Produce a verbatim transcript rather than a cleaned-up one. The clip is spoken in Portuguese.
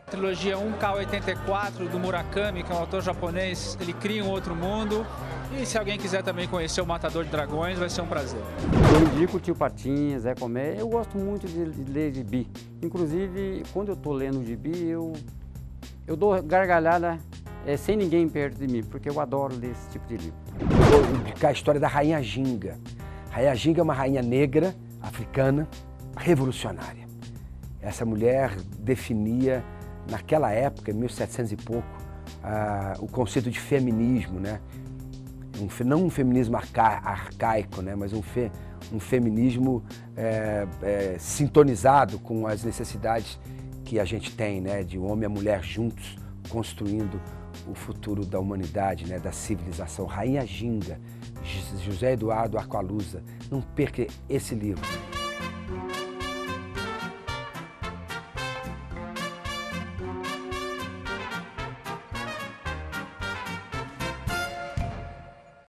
A trilogia um K oitenta e quatro do Murakami, que é um autor japonês, ele cria um outro mundo. E se alguém quiser também conhecer o Matador de Dragões, vai ser um prazer. Eu indico o Tio Patinhas, Zé Comé. Eu gosto muito de, de ler gibi. Inclusive, quando eu estou lendo o gibi, eu, eu dou gargalhada é, sem ninguém perto de mim, porque eu adoro ler esse tipo de livro. Eu vou indicar a história da Rainha Ginga. Rainha Ginga é uma rainha negra, africana, revolucionária. Essa mulher definia, naquela época, em mil e setecentos e pouco, ah, o conceito de feminismo, né? Um, não um feminismo arca, arcaico, né? Mas um, fe, um feminismo é, é, sintonizado com as necessidades que a gente tem, né? De um homem e a mulher juntos, construindo o futuro da humanidade, né? Da civilização. Rainha Ginga, José Eduardo Arcoalusa. Não perca esse livro.